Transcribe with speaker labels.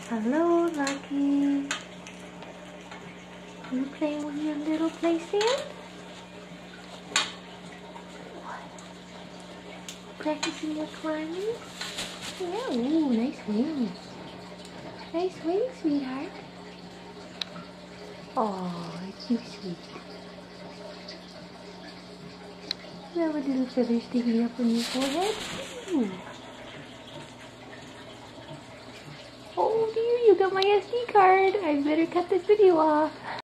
Speaker 1: Hello, Lucky. You playing with your little play stand? Practicing your climbing? Yeah, ooh, nice wings. Nice wings, sweetheart. Oh, you sweet. You have a little feather sticking up on your forehead? Ooh. Oh dear, you got my SD card. I better cut this video off.